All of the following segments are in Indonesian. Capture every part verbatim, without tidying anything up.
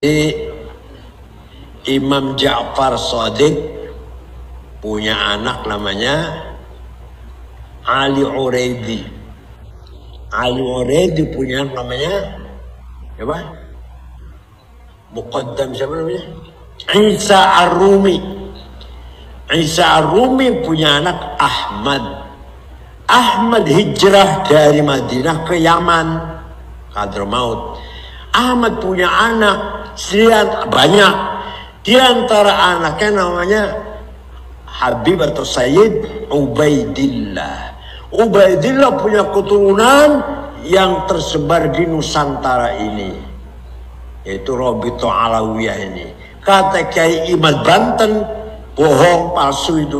Imam Ja'far Shadiq punya anak namanya Ali Uraidi. Ali Uraidi punya anak namanya apa? Muqaddam siapa namanya? Isa Ar-Rumi. Isa Ar-Rumi punya anak Ahmad. Ahmad hijrah dari Madinah ke Yaman, Hadramaut. Ahmad punya anak sekian banyak. Di antara anaknya namanya Habib atau Sayyid Ubaidillah. Ubaidillah punya keturunan yang tersebar di Nusantara ini, yaitu Robito Alawiyah ini. Kata Kiai Imad Banten, bohong, palsu itu.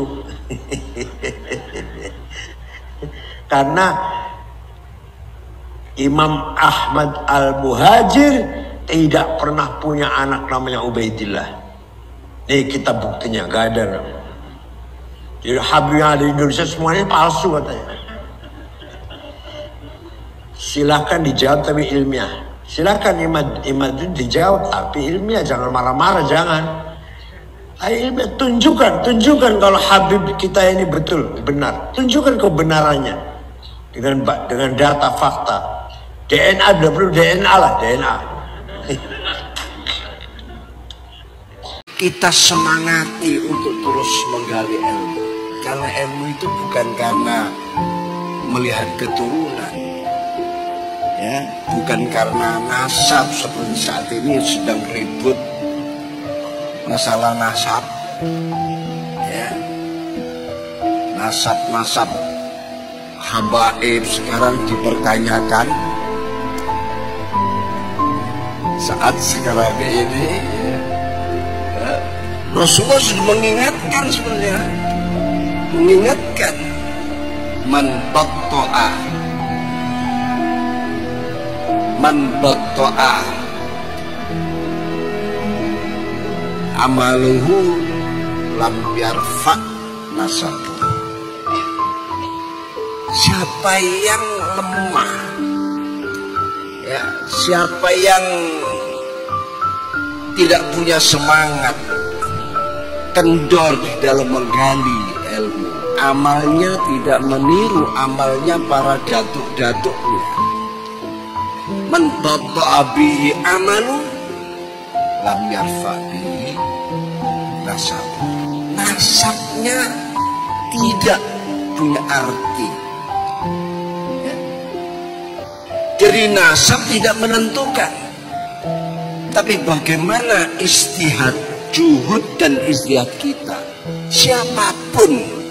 Karena Imam Ahmad Al-Muhajir tidak pernah punya anak namanya Ubaidillah. Nih kita buktinya, gak ada. Jadi Habib yang ada di Indonesia semuanya palsu katanya. Silahkan dijawab tapi ilmiah. Silahkan Imad, Imad itu dijawab tapi ilmiah, jangan marah-marah, jangan. Ayo ilmiah, tunjukkan, tunjukkan kalau Habib kita ini betul, benar. Tunjukkan kebenarannya. Dengan dengan data fakta, D N A, tidak perlu D N A lah, D N A. Kita semangati untuk terus menggali ilmu, karena ilmu itu bukan karena melihat keturunan, ya, bukan karena nasab seperti saat ini sedang ribut masalah nasab, ya, nasab-nasab habaib sekarang dipertanyakan. Saat sekarang ini ya, Rasulullah sudah mengingatkan sebenarnya, mengingatkan man batta'a man batta'a amaluhu lam yarfa nasabuhu. Siapa yang lemah, ya, siapa yang tidak punya semangat, kendor di dalam menggali ilmu, amalnya tidak meniru amalnya para datuk-datuknya. Man batta'a bihi amalu lam yarfa bihi nasab. Nasabnya tidak punya arti. Jadi nasab tidak menentukan, tapi bagaimana istihad, juhud dan istihad kita. Siapapun